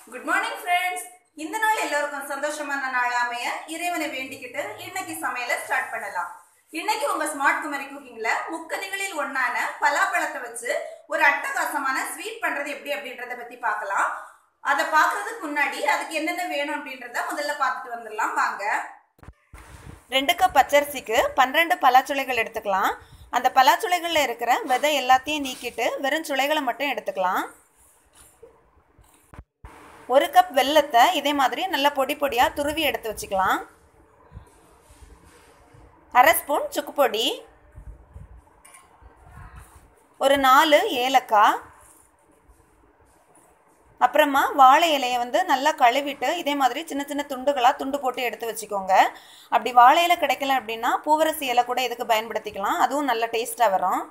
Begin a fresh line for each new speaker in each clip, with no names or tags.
Good morning friends. இந்த நாள் எல்லாருக்கும் சந்தோஷமான நாள் அமைய இறைவனை வேண்டிக்கிட்டு இன்னைக்கு சமையலை ஸ்டார்ட் பண்ணலாம். இன்னைக்கு உங்க ஸ்மார்ட் குமரி குக்கிங்ல முக்கணிகளில் ஒண்ணான பலாப்பழத்தை வச்சு ஒரு அட்டகாசமான ஸ்வீட் பண்றது எப்படி அப்படின்றத பத்தி பார்க்கலாம். அத பார்க்கிறதுக்கு முன்னாடி அதுக்கு என்னென்ன வேணும் அப்படின்றத முதல்ல பார்த்துட்டு வந்துடலாம் வாங்க. 2 கப் பச்சரிசிக்கு 12 பலாச்சுளைகள் எடுத்துக்கலாம். அந்த பலாச்சுளைகள்ல இருக்கிற விதை எல்லாத்தையும் நீக்கிட்டு வெறும் சுளைகளை மட்டும் எடுத்துக்கலாம். 1 கப் வெல்லத்தை இதே மாதிரி நல்லா பொடி பொடியா துருவி எடுத்து வச்சுக்கலாம். 1/2 ஸ்பூன் சுக்கு பொடி, ஒரு 4 ஏலக்காய், அப்புறமா வாழை இலையை நல்லா கழுவிட்டு இதே மாதிரி சின்ன சின்ன துண்டு போட்டு எடுத்து வச்சுக்கோங்க. அப்படி வாழை இலை கிடைக்கல அப்படின்னா பூவரசு இலை கூட இதுக்கு பயன்படுத்திக்கலாம், அதுவும் நல்ல டேஸ்ட்டாக வரும்.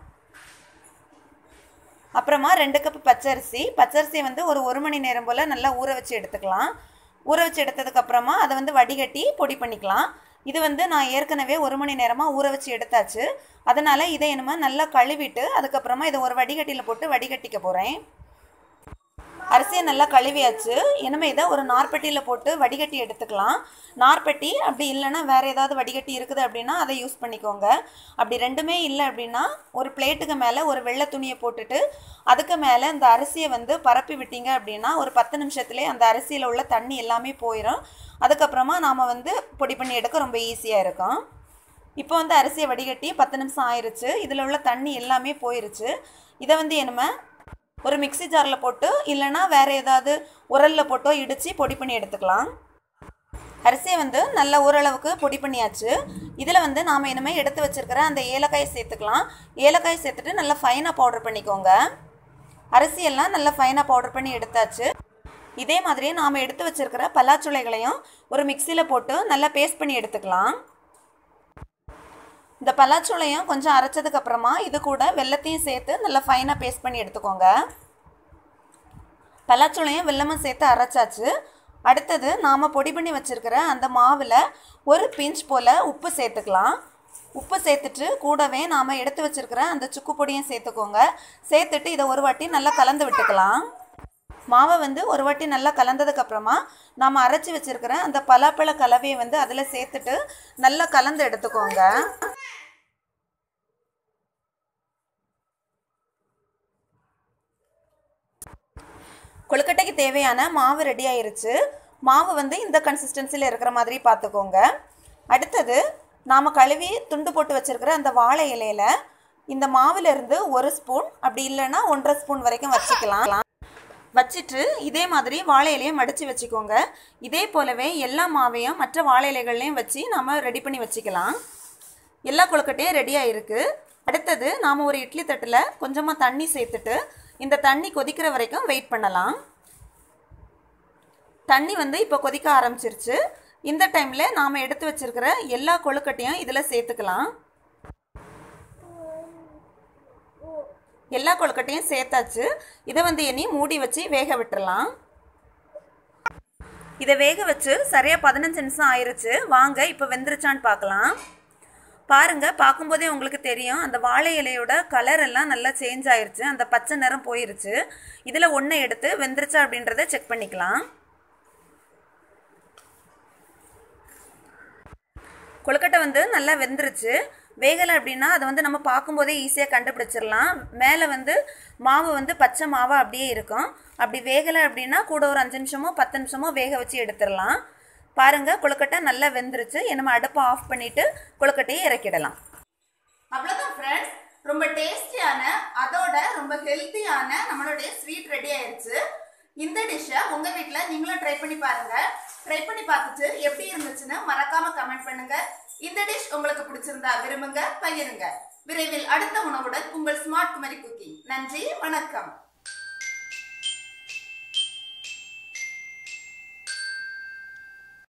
அப்புறமா 2 கப் பச்சரிசி ஒரு 1 மணி நேரம் போல் நல்லா ஊற வச்சு எடுத்துக்கலாம். ஊற வச்சு எடுத்ததுக்கப்புறமா அதை வடிகட்டி பொடி பண்ணிக்கலாம். இது நான் ஏற்கனவே 1 மணி நேரமாக ஊற வச்சு எடுத்தாச்சு. அதனால் இதை என்னமா நல்லா கழுவிட்டு அதுக்கப்புறமா இதை ஒரு வடிகட்டியில் போட்டு வடிகட்டிக்க போகிறேன். அரிசியை நல்லா கழுவியாச்சு. இனிமே இதை ஒரு நார்பட்டியில் போட்டு வடிகட்டி எடுத்துக்கலாம். நார்பட்டி அப்படி இல்லைன்னா வேறு ஏதாவது வடிகட்டி இருக்குது அப்படின்னா அதை யூஸ் பண்ணிக்கோங்க. அப்படி ரெண்டுமே இல்லை அப்படின்னா ஒரு பிளேட்டுக்கு மேலே ஒரு வெள்ளை துணியை போட்டுட்டு அதுக்கு மேலே இந்த அரிசியை பரப்பி விட்டீங்க அப்படின்னா ஒரு 10 நிமிஷத்துலேயே அந்த அரிசியில் உள்ள தண்ணி எல்லாமே போயிடும். அதுக்கப்புறமா நாம் பொடி பண்ணி எடுக்க ரொம்ப ஈஸியாக இருக்கும். இப்போ அரிசியை வடிகட்டி 10 நிமிஷம் ஆயிடுச்சு. இதில் உள்ள தண்ணி எல்லாமே போயிருச்சு. இதை என்னமே ஒரு மிக்ஸி ஜாரில் போட்டு இல்லைன்னா வேறு ஏதாவது உரலில் போட்டோ இடித்து பொடி பண்ணி எடுத்துக்கலாம். அரிசியை நல்லா ஓரளவுக்கு பொடி பண்ணியாச்சு. இதில் நாம் இனிமேல் எடுத்து வச்சுருக்கிற அந்த ஏலக்காயை சேர்த்துக்கலாம். ஏலக்காயை சேர்த்துட்டு நல்லா ஃபைனாக பவுடர் பண்ணிக்கோங்க. அரிசியெல்லாம் நல்லா ஃபைனாக பவுடர் பண்ணி எடுத்தாச்சு. இதே மாதிரி நாம் எடுத்து வச்சுருக்கிற பலாச்சுளைகளையும் ஒரு மிக்சியில் போட்டு நல்லா பேஸ்ட் பண்ணி எடுத்துக்கலாம். இந்த பலாச்சுளையும் கொஞ்சம் அரைச்சதுக்கப்புறமா இது கூட வெல்லத்தையும் சேர்த்து நல்லா ஃபைனாக பேஸ்ட் பண்ணி எடுத்துக்கோங்க. பலாச்சுளையும் வெல்லமும் சேர்த்து அரைச்சாச்சு. அடுத்தது நாம் பொடி பண்ணி வச்சுருக்கிற அந்த மாவில் ஒரு பிஞ்ச் போல் உப்பு சேர்த்துக்கலாம். உப்பு சேர்த்துட்டு கூடவே நாம் எடுத்து வச்சுருக்கிற அந்த சுக்கு பொடியும் சேர்த்துக்கோங்க. சேர்த்துட்டு இதை ஒரு வாட்டி நல்லா கலந்து விட்டுக்கலாம். மாவை ஒரு வாட்டி நல்லா கலந்ததுக்கப்புறமா நாம் அரைச்சி வச்சுருக்கிற அந்த பலாப்பழ கலவையை அதில் சேர்த்துட்டு நல்லா கலந்து எடுத்துக்கோங்க. கொழுக்கட்டைக்கு தேவையான மாவு ரெடி ஆயிருச்சு. மாவு இந்த கன்சிஸ்டன்சியில் இருக்கிற மாதிரி பார்த்துக்கோங்க. அடுத்தது நாம் கழுவி துண்டு போட்டு வச்சுருக்கிற அந்த வாழை இலையில் இந்த மாவிலிருந்து 1 ஸ்பூன் அப்படி இல்லைன்னா 1.5 ஸ்பூன் வரைக்கும் வச்சுக்கலாம். வச்சுட்டு இதே மாதிரி வாழை இலையை மடித்து வச்சுக்கோங்க. இதே போலவே எல்லா மாவையும் மற்ற வாழை இலைகள்லையும் வச்சு நாம் ரெடி பண்ணி வச்சுக்கலாம். எல்லா கொழுக்கட்டையும் ரெடியாக இருக்குது. அடுத்தது நாம் ஒரு இட்லி தட்டில் கொஞ்சமாக தண்ணி சேர்த்துட்டு இந்த தண்ணி கொதிக்கிற வரைக்கும் வெயிட் பண்ணலாம். தண்ணி இப்போ கொதிக்க ஆரம்பிச்சிருச்சு. இந்த டைமில் நாம் எடுத்து வச்சுருக்கிற எல்லா கொழுக்கட்டையும் இதில் சேர்த்துக்கலாம். எல்லா கொழுக்கட்டையும் சேர்த்தாச்சு. இதை இனி மூடி வச்சு வேக விட்டுறலாம். இதை வேக வச்சு சரியாக 15 நிமிஷம் ஆயிடுச்சு. வாங்க இப்போ வெந்துருச்சான்னு பார்க்கலாம். பாருங்கள், பார்க்கும்போதே உங்களுக்கு தெரியும் அந்த வாழை இலையோட கலர் எல்லாம் நல்லா சேஞ்ச் ஆயிடுச்சு. அந்த பச்சை நிறம் போயிருச்சு. இதில் ஒன்றை எடுத்து வெந்துருச்சா அப்படின்றத செக் பண்ணிக்கலாம். கொழுக்கட்டை நல்லா வெந்துருச்சு. வேகலை அப்படின்னா அதை நம்ம பார்க்கும்போதே ஈஸியாக கண்டுபிடிச்சிடலாம். மேலே மாவு பச்சை மாவாக அப்படியே இருக்கும். அப்படி வேகலை அப்படின்னா கூட ஒரு 5 நிமிஷமோ 10 நிமிஷமோ வேக வச்சு எடுத்துடலாம். பாருங்கள், கொழுக்கட்டை நல்லா வெந்துருச்சு. நம்ம அடுப்பை ஆஃப் பண்ணிவிட்டு கொழுக்கட்டையை இறக்கிடலாம். அவ்வளோதான் ஃப்ரெண்ட்ஸ், ரொம்ப டேஸ்டியான அதோட ரொம்ப ஹெல்த்தியான நம்மளுடைய ஸ்வீட் ரெடி ஆயிடுச்சு. இந்த டிஷ்ஷை உங்கள் வீட்டில் நீங்களும் ட்ரை பண்ணி பாருங்கள். ட்ரை பண்ணி பார்த்துட்டு எப்படி இருந்துச்சுன்னு மறக்காமல் கமெண்ட் பண்ணுங்கள். இந்த டிஷ் உங்களுக்கு பிடிச்சிருந்தா விரும்புங்க, பகிருங்க. விரைவில் அடுத்த உணவுடன் உங்கள் ஸ்மார்ட் குமரி குக்கிங். நன்றி, வணக்கம்.